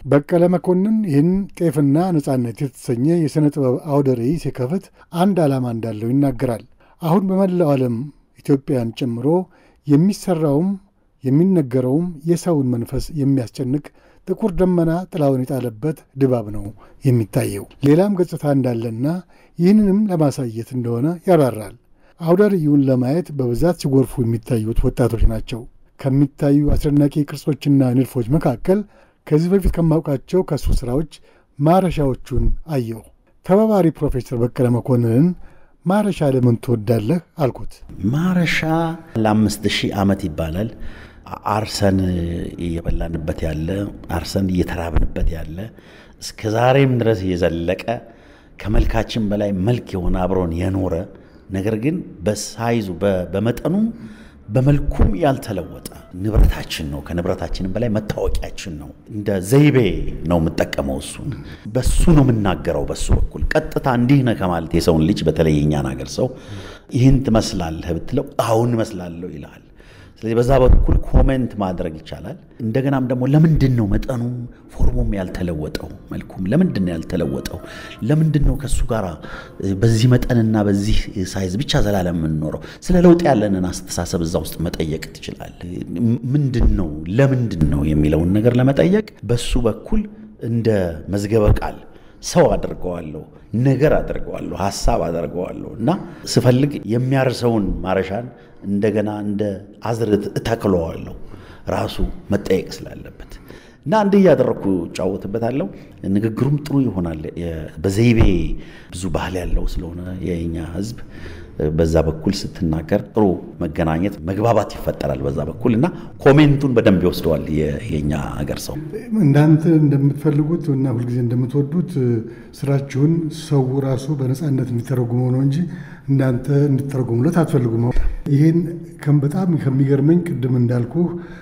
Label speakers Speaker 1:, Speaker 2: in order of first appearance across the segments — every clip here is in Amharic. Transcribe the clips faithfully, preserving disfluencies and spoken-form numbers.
Speaker 1: በቀለ መኮንን ይህን ጤፍና ነጻነት የተሰኘ የሥነ ጥበብ አውደ ርዕይ ሲከፍት አንድ ዓላማ እንዳለው ይናገራል። አሁን በመላው ዓለም ኢትዮጵያን ጨምሮ የሚሠራውም የሚነገረውም የሰውን መንፈስ የሚያስጨንቅ ጥቁር ደመና ጥላውን የጣለበት ድባብ ነው የሚታየው። ሌላም ገጽታ እንዳለና ይህንንም ለማሳየት እንደሆነ ያብራራል። አውደ ርዕዩን ለማየት በብዛት ሲጎርፉ የሚታዩት ወጣቶች ናቸው። ከሚታዩ አስደናቂ ቅርጾችና ንድፎች መካከል ከዚህ በፊት ከማውቃቸው ከሱ ሥራዎች ማረሻዎቹን አየሁ። ተባባሪ ፕሮፌሰር በቀለ መኮንንን ማረሻ ለምን ትወዳለህ አልኩት።
Speaker 2: ማረሻ ለአምስት ሺህ ዓመት ይባላል። አርሰን እየበላንበት ያለ አርሰን እየተራብንበት ያለ እስከ ዛሬም ድረስ እየዘለቀ ከመልካችን በላይ መልክ የሆነ አብሮን የኖረ ነገር ግን በሳይዙ በመጠኑ በመልኩም ያልተለወጠ ንብረታችን ነው። ከንብረታችንም በላይ መታወቂያችን ነው። እንደ ዘይቤ ነው የምጠቀመው። እሱን በሱ ነው የምናገረው። በሱ በኩል ቀጥታ እንዲህ ነው ከማለት የሰውን ልጅ በተለይ የኛን ሀገር ሰው ይህን ትመስላለህ ብትለው አሁን እመስላለሁ ይላል። ስለዚህ በዛ በኩል ኮሜንት ማድረግ ይቻላል። እንደገናም ደግሞ ለምንድን ነው መጠኑ ፎርሙም ያልተለወጠው መልኩም ለምንድን ነው ያልተለወጠው? ለምንድን ነው ከሱ ጋር በዚህ መጠንና በዚህ ሳይዝ ብቻ ዘላለም የምንኖረው? ስለ ለውጥ ያለንን አስተሳሰብ እዛ ውስጥ መጠየቅ ትችላለህ። ምንድን ነው ለምንድን ነው የሚለውን ነገር ለመጠየቅ በሱ በኩል እንደ መዝገበ ቃል ሰው አድርገዋለሁ፣ ነገር አድርገዋለሁ፣ ሐሳብ አድርገዋለሁ እና ስፈልግ የሚያርሰውን ማረሻን እንደገና እንደ አዝርት እተክለዋለሁ ራሱ መጠየቅ ስላለበት እና እንደ ያደረኩ ጫወትበታለሁ። ንግግሩም ጥሩ ይሆናል። በዘይቤ ብዙ ባህል ያለው ስለሆነ የኛ ህዝብ በዛ በኩል ስትናገር ጥሩ መገናኘት መግባባት ይፈጠራል በዛ በኩል እና ኮሜንቱን በደንብ ይወስደዋል የኛ ሀገር ሰው።
Speaker 1: እንዳንተ እንደምትፈልጉት እና ሁልጊዜ እንደምትወዱት ስራችሁን ሰው ራሱ በነፃነት እንዲተረጉመው ነው እንጂ እንዳንተ እንድትተረጉሙለት አትፈልጉም። ይሄን ከም በጣም ከሚገርመኝ ቅድም እንዳልኩ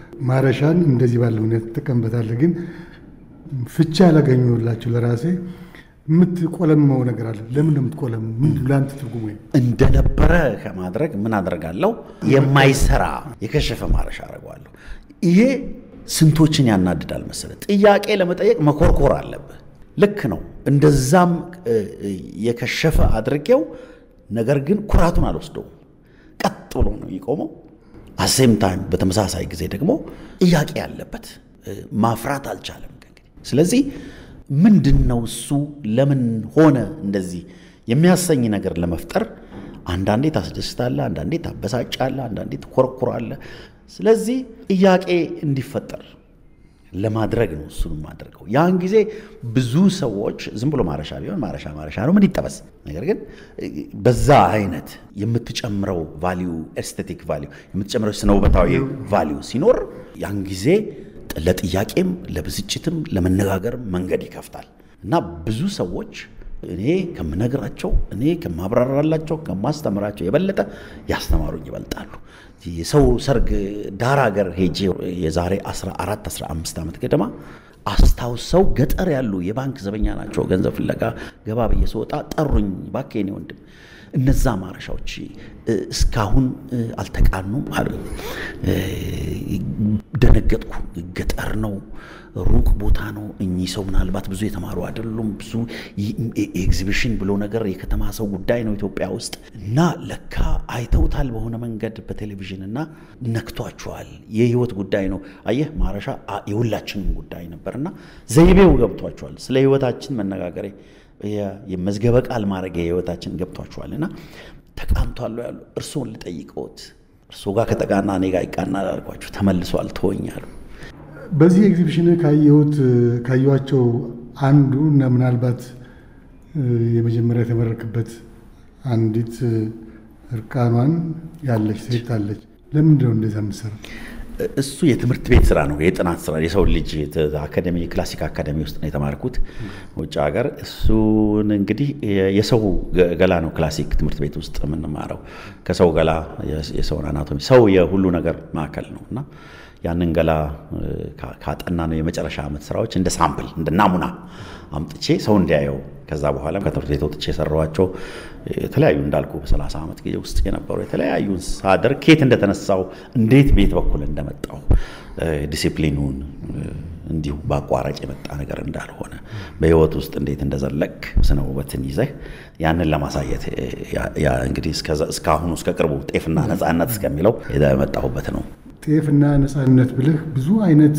Speaker 1: ማረሻን እንደዚህ ባለ ሁኔታ ተጠቀምበታለህ፣ ግን ፍቻ ያላገኘሁላችሁ ለራሴ የምትቆለመው ነገር አለ። ለምን እንደምትቆለም ምን ላንተ ትርጉሙ
Speaker 2: እንደነበረ ከማድረግ ምን አደርጋለሁ? የማይሰራ የከሸፈ ማረሻ አደርጋለሁ። ይሄ ስንቶችን ያናድዳል መሰለ። ጥያቄ ለመጠየቅ መኮርኮር አለብህ። ልክ ነው። እንደዛም የከሸፈ አድርጌው ነገር ግን ኩራቱን አልወስደውም። ቀጥ ብሎ ነው ይቆመው። አሴም ታይም በተመሳሳይ ጊዜ ደግሞ ጥያቄ ያለበት ማፍራት አልቻለም እንግዲህ። ስለዚህ ምንድነው እሱ ለምን ሆነ እንደዚህ የሚያሰኝ ነገር ለመፍጠር አንዳንዴ ታስደስታለህ፣ አንዳንዴ ታበሳጫለህ፣ አንዳንዴ ትኮርኩራለህ። ስለዚህ ጥያቄ እንዲፈጠር ለማድረግ ነው እሱን ማድረገው። ያን ጊዜ ብዙ ሰዎች ዝም ብሎ ማረሻ ቢሆን ማረሻ ማረሻ ነው ምን ይጠበስ። ነገር ግን በዛ አይነት የምትጨምረው ቫልዩ ኤስቴቲክ ቫልዩ የምትጨምረው ስነውበታዊ ቫልዩ ሲኖር ያን ጊዜ ለጥያቄም ለብስጭትም ለመነጋገር መንገድ ይከፍታል እና ብዙ ሰዎች እኔ ከምነግራቸው እኔ ከማብራራላቸው ከማስተምራቸው የበለጠ ያስተማሩኝ ይበልጣሉ። የሰው ሰርግ ዳር ሀገር ሄጄ የዛሬ አስራ አራት አስራ አምስት ዓመት ገደማ አስታውሰው ገጠር ያሉ የባንክ ዘበኛ ናቸው። ገንዘብ ፍለጋ ገባ በየሰውጣ ጠሩኝ። ባከኔ ወንድም እነዛ ማረሻዎች እስካሁን አልተቃኑም አሉኝ። ደነገጥኩ። ገጠር ነው፣ ሩቅ ቦታ ነው። እኚህ ሰው ምናልባት ብዙ የተማሩ አይደሉም። ብዙ ኤግዚቢሽን ብሎ ነገር የከተማ ሰው ጉዳይ ነው ኢትዮጵያ ውስጥ እና ለካ አይተውታል በሆነ መንገድ በቴሌቪዥን እና ነክቷቸዋል። የህይወት ጉዳይ ነው። አየህ ማረሻ የሁላችንም ጉዳይ ነበርና ዘይቤው ገብቷቸዋል። ስለ ህይወታችን መነጋገሬ የመዝገበ ቃል ማድረግ የህይወታችን ገብቷቸዋልና ተቃንቷል ያሉ እርሶን ልጠይቀውት እርሶ ጋር ከተቃና እኔ ጋር ይቃናል አልኳቸው። ተመልሷል ተወኛሉ።
Speaker 1: በዚህ ኤግዚቢሽን ካየሁት ካዩዋቸው አንዱ እና ምናልባት የመጀመሪያ የተመረከበት አንዲት እርቃኗን ያለች ሴት አለች። ለምንድን ነው እንደዛ የምትሰራው?
Speaker 2: እሱ የትምህርት ቤት ስራ ነው፣ የጥናት ስራ። የሰው ልጅ አካዳሚ ክላሲክ አካዳሚ ውስጥ ነው የተማርኩት ውጭ ሀገር። እሱን እንግዲህ የሰው ገላ ነው ክላሲክ ትምህርት ቤት ውስጥ የምንማረው። ከሰው ገላ የሰው አናቶሚ ሰው የሁሉ ነገር ማዕከል ነውና ያንን ገላ ካጠና ነው የመጨረሻ ዓመት ስራዎች እንደ ሳምፕል እንደ ናሙና አምጥቼ ሰው እንዲያየው ከዛ በኋላ ከትምህርት ቤት ወጥቼ ሰራዋቸው የተለያዩ እንዳልኩ በ30 ዓመት ጊዜ ውስጥ የነበሩ የተለያዩ ሳደር ኬት እንደተነሳው እንዴት ቤት በኩል እንደመጣው ዲሲፕሊኑን እንዲሁ ባቋራጭ የመጣ ነገር እንዳልሆነ በህይወት ውስጥ እንዴት እንደዘለቅ ስነ ውበትን ይዘህ ያንን ለማሳየት ያ እንግዲህ እስካሁን እስከ ቅርቡ ጤፍና ነጻነት እስከሚለው የመጣሁበት ነው።
Speaker 1: ጤፍና ነጻነት ብለህ ብዙ አይነት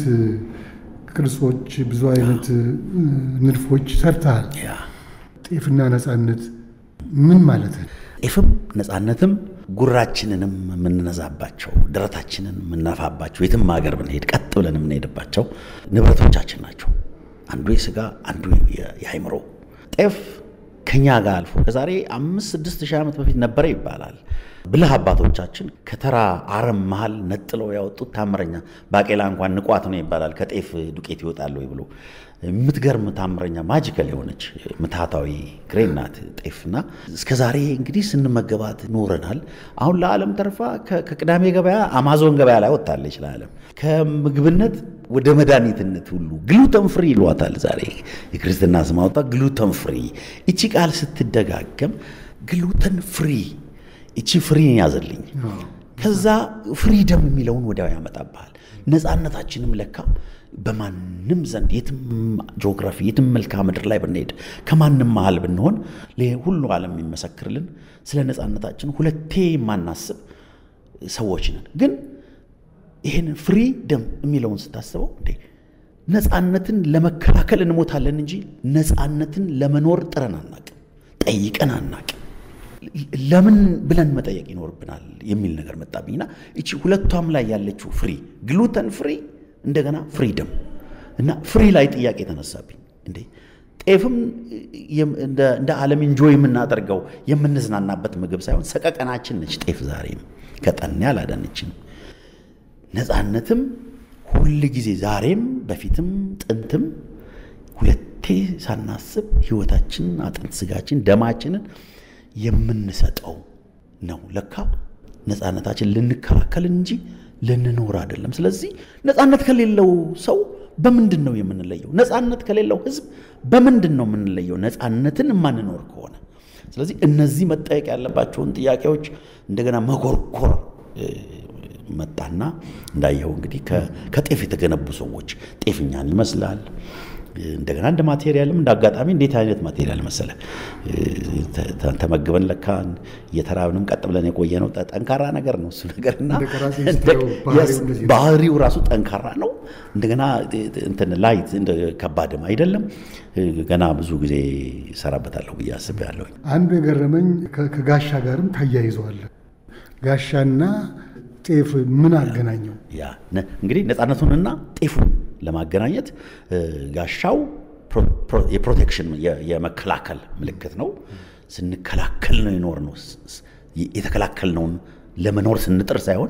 Speaker 1: ቅርጾች ብዙ አይነት ንድፎች ሰርተሃል።
Speaker 2: ያ
Speaker 1: ጤፍና ነጻነት ምን ማለት ነው?
Speaker 2: ጤፍም ነጻነትም ጉራችንንም የምንነዛባቸው ደረታችንን የምንነፋባቸው የትም ሀገር ብንሄድ ቀጥ ብለን የምንሄድባቸው ንብረቶቻችን ናቸው። አንዱ የሥጋ አንዱ የአይምሮ። ጤፍ ከኛ ጋር አልፎ ከዛሬ አምስት ስድስት ሺህ ዓመት በፊት ነበረ ይባላል። ብልህ አባቶቻችን ከተራ አረም መሃል ነጥለው ያወጡት ታምረኛ ባቄላ እንኳን ንቋት ነው ይባላል ከጤፍ ዱቄት ይወጣል ወይ ብሎ የምትገርም ታምረኛ ማጂካል የሆነች ምታታዊ ግሬናት ጤፍና እስከዛሬ እንግዲህ ስንመገባት ኖረናል። አሁን ለዓለም ተርፋ ከቅዳሜ ገበያ አማዞን ገበያ ላይ ወጣለች ለዓለም ከምግብነት ወደ መድኃኒትነት ሁሉ ግሉተን ፍሪ ይሏታል። ዛሬ የክርስትና ስም አወጣ ግሉተን ፍሪ። እቺ ቃል ስትደጋገም ግሉተን ፍሪ እቺ ፍሪን ያዘልኝ ከዛ ፍሪደም የሚለውን ወዲያው ያመጣባል። ነጻነታችንም ለካ በማንም ዘንድ የትም ጂኦግራፊ የትም መልክዓ ምድር ላይ ብንሄድ ከማንም መሃል ብንሆን ለሁሉ ዓለም የሚመሰክርልን ስለ ነጻነታችን ሁለቴ ማናስብ ሰዎች ነን። ግን ይሄን ፍሪደም የሚለውን ስታስበው እንዴ ነጻነትን ለመከላከል እንሞታለን እንጂ ነጻነትን ለመኖር ጥረን አናውቅም፣ ጠይቀን አናውቅም። ለምን ብለን መጠየቅ ይኖርብናል የሚል ነገር መጣብኝና እቺ ሁለቷም ላይ ያለችው ፍሪ ግሉተን ፍሪ እንደገና ፍሪደም እና ፍሪ ላይ ጥያቄ ተነሳብኝ። እንዴ ጤፍም እንደ እንደ ዓለም ኢንጆይ የምናደርገው የምንዝናናበት ምግብ ሳይሆን ሰቀቀናችን ነች። ጤፍ ዛሬም ከጠን ያላዳነችን ነጻነትም ሁሉ ጊዜ ዛሬም በፊትም ጥንትም ሁለቴ ሳናስብ ህይወታችን አጥንት ስጋችን ደማችንን የምንሰጠው ነው። ለካ ነጻነታችን ልንከላከል እንጂ ልንኖር አይደለም። ስለዚህ ነጻነት ከሌለው ሰው በምንድን ነው የምንለየው? ነጻነት ከሌለው ህዝብ በምንድን ነው የምንለየው? ነጻነትን ማንኖር ከሆነ። ስለዚህ እነዚህ መጠየቅ ያለባቸውን ጥያቄዎች እንደገና መጎርጎር መጣና እንዳየው እንግዲህ ከጤፍ የተገነቡ ሰዎች ጤፍኛን ይመስላል። እንደገና እንደ ማቴሪያልም እንዳጋጣሚ እንዴት አይነት ማቴሪያል መሰለ ተመግበን ለካን የተራብንም ቀጥ ብለን የቆየ ነው። ጠንካራ ነገር ነው እሱ ነገርና ባህሪው ራሱ ጠንካራ ነው። እንደገና እንትን ላይት እንደ ከባድም አይደለም። ገና ብዙ ጊዜ ሰራበታለሁ ብዬ አስቤያለሁ።
Speaker 1: አንዱ የገረመኝ ከጋሻ ጋርም ታያይዘዋል። ጋሻና ጤፍ ምን አገናኘው?
Speaker 2: ያ እንግዲህ ነጻነቱንና ጤፉን ለማገናኘት ጋሻው የፕሮቴክሽን የመከላከል ምልክት ነው። ስንከላከል ነው ይኖር ነው። የተከላከልነውን ለመኖር ስንጥር ሳይሆን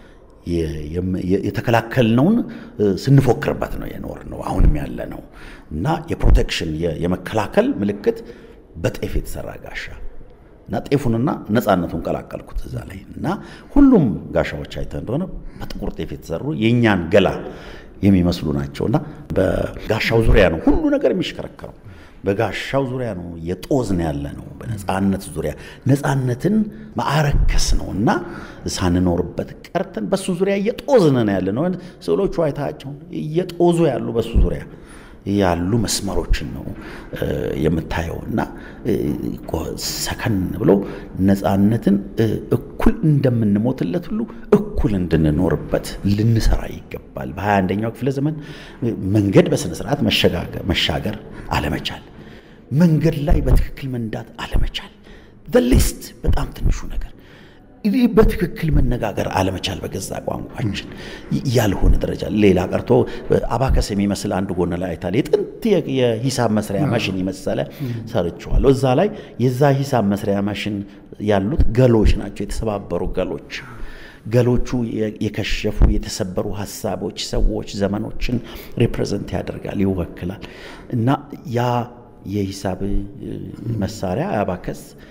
Speaker 2: የተከላከልነውን ስንፎክርበት ነው የኖር ነው አሁንም ያለ ነው እና የፕሮቴክሽን የመከላከል ምልክት በጤፍ የተሰራ ጋሻ እና ጤፉንና ነጻነቱን ቀላቀልኩት እዛ ላይ እና ሁሉም ጋሻዎች አይተ እንደሆነ በጥቁር ጤፍ የተሰሩ የኛን ገላ የሚመስሉ ናቸውና በጋሻው ዙሪያ ነው ሁሉ ነገር የሚሽከረከረው። በጋሻው ዙሪያ ነው የጦዝን ያለ ነው። በነጻነት ዙሪያ ነጻነትን ማአረከስ ነውና ሳንኖርበት ቀርተን በሱ ዙሪያ የጦዝን ነው ያለ ነው። ሰሎቹ አይታቸው የጦዙ ያሉ በሱ ዙሪያ ያሉ መስመሮችን ነው የምታየውና ሰከን ብሎ ነጻነትን እኩል እንደምንሞትለት ሁሉ እኩል እንድንኖርበት ልንሰራ ይገባል። በሃያ አንደኛው ክፍለ ዘመን መንገድ በስነ ስርዓት መሸጋገር መሻገር አለመቻል፣ መንገድ ላይ በትክክል መንዳት አለመቻል፣ the least በጣም ትንሹ ነገር ይህ በትክክል መነጋገር አለመቻል በገዛ ቋንቋችን ያልሆነ ደረጃ ሌላ ቀርቶ አባከስ የሚመስል አንድ ጎን ላይ አይታል የጥንት የሂሳብ መስሪያ ማሽን ይመስላል ሰርቻለሁ። እዛ ላይ የዛ ሂሳብ መስሪያ ማሽን ያሉት ገሎች ናቸው፣ የተሰባበሩ ገሎች። ገሎቹ የከሸፉ የተሰበሩ ሐሳቦች፣ ሰዎች፣ ዘመኖችን ሪፕሬዘንት ያደርጋል ይወክላል። እና ያ የሂሳብ መሳሪያ አባከስ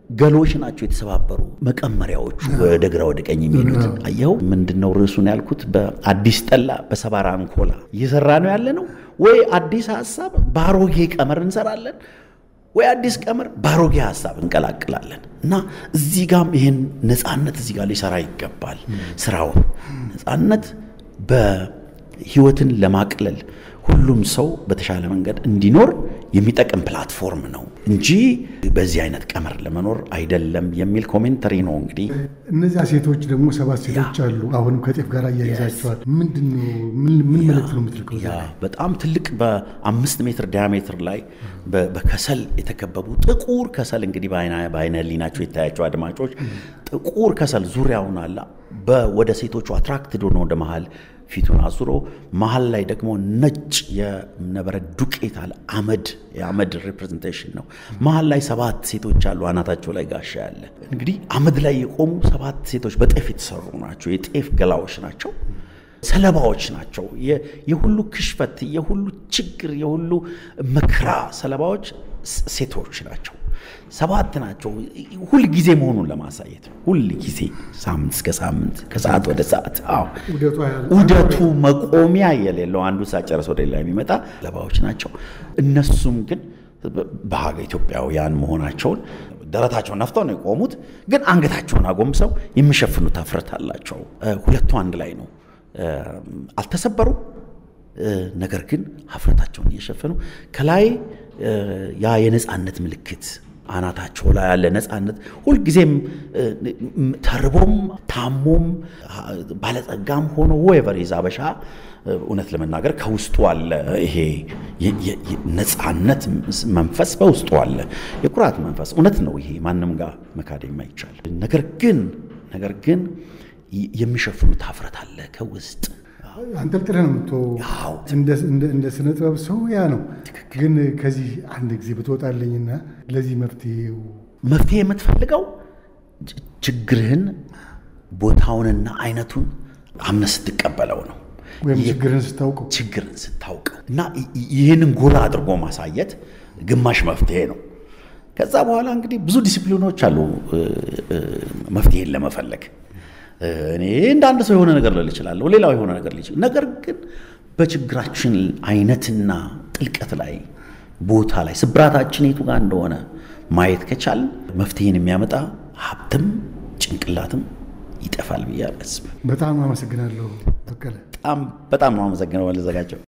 Speaker 2: ገሎች ናቸው የተሰባበሩ መቀመሪያዎቹ ወደ ግራ ወደ ቀኝ የሚሉት አየው ምንድነው ርዕሱን ያልኩት በአዲስ ጠላ በሰባራ አንኮላ እየሰራ ነው ያለ ነው ወይ አዲስ ሐሳብ ባሮጌ ቀመር እንሰራለን ወይ አዲስ ቀመር ባሮጌ ሐሳብ እንቀላቅላለን እና እዚህ ጋም ይሄን ነፃነት እዚህ ጋር ሊሰራ ይገባል ስራው ነፃነት በህይወትን ለማቅለል ሁሉም ሰው በተሻለ መንገድ እንዲኖር የሚጠቅም ፕላትፎርም ነው እንጂ በዚህ አይነት ቀመር ለመኖር አይደለም የሚል ኮሜንተሪ ነው እንግዲህ
Speaker 1: እነዚያ ሴቶች ደግሞ ሰባት ሴቶች አሉ አሁንም ከጤፍ ጋር ያያይዛቸዋል ምንድነው ምን ምን ማለት ነው የምትልከው
Speaker 2: ያ በጣም ትልቅ በአምስት ሜትር ዲያሜትር ላይ በከሰል የተከበቡ ጥቁር ከሰል እንግዲህ ባይና ባይና ሊናቸው ይታያቸው አድማጮች ጥቁር ከሰል ዙሪያውን አላ በወደ ሴቶቹ አትራክትድ ሆኖ ወደ መሃል ፊቱን አዙሮ መሃል ላይ ደግሞ ነጭ የነበረ ዱቄት አለ አመድ የአመድ ሪፕሬዘንቴሽን ነው መሃል ላይ ሰባት ሴቶች አሉ አናታቸው ላይ ጋሻ ያለ እንግዲህ አመድ ላይ የቆሙ ሰባት ሴቶች በጤፍ የተሰሩ ናቸው የጤፍ ገላዎች ናቸው ሰለባዎች ናቸው የሁሉ ክሽፈት የሁሉ ችግር የሁሉ መከራ ሰለባዎች ሴቶች ናቸው ሰባት ናቸው ሁሉ ጊዜ መሆኑን ለማሳየት ሁሉ ጊዜ ሳምንት እስከ ሳምንት ከሰዓት ወደ ሰዓት አዎ ውደቱ መቆሚያ የሌለው አንዱ ሳጨረስ ወደ ሌላ የሚመጣ ሰለባዎች ናቸው እነሱም ግን በሀገ ኢትዮጵያውያን መሆናቸውን ደረታቸውን ነፍተው ነው የቆሙት ግን አንገታቸውን አጎንብሰው የሚሸፍኑት አፍረት አላቸው ሁለቱ አንድ ላይ ነው አልተሰበሩ ነገር ግን ሀፍረታቸውን እየሸፈኑ ከላይ ያ የነፃነት ምልክት አናታቸው ላይ ያለ ነፃነት ሁሉ ጊዜም ተርቦም ታሞም ባለጸጋም ሆኖ ወይቨር ይዛበሻ እውነት ለመናገር ከውስጡ አለ ይሄ ነፃነት መንፈስ በውስጡ አለ የኩራት መንፈስ እውነት ነው ይሄ ማንንም ጋር መካድ የማይቻል ነገር ግን ነገር ግን የሚሸፍኑት አፍረት አለ ከውስጥ
Speaker 1: አንተ ጥረህ ነው የምትው እንደ እንደ እንደ ስነ ጥበብ ሰው ያ ነው ግን ከዚህ አንድ ጊዜ ብትወጣልኝና ለዚህ መፍትሄው
Speaker 2: መፍትሄ የምትፈልገው ችግርህን ቦታውንና አይነቱን አምነህ ስትቀበለው ነው
Speaker 1: ወይም ችግርን ስታውቀው
Speaker 2: ችግርን ስታውቀው እና ይሄንን ጎላ አድርጎ ማሳየት ግማሽ መፍትሄ ነው ከዛ በኋላ እንግዲህ ብዙ ዲሲፕሊኖች አሉ መፍትሄን ለመፈለግ እኔ እንዳንድ ሰው የሆነ ነገር ልል ይችላል ሌላው የሆነ ነገር ልል ይችላል ነገር ግን በችግራችን አይነትና ጥልቀት ላይ ቦታ ላይ ስብራታችን የቱ ጋር እንደሆነ ማየት ከቻል መፍትሄን የሚያመጣ ሀብትም ጭንቅላትም ይጠፋል ብዬ አስብ
Speaker 1: በጣም አመሰግናለሁ በቀለ
Speaker 2: በጣም በጣም አመሰግናለሁ ለዘጋጀው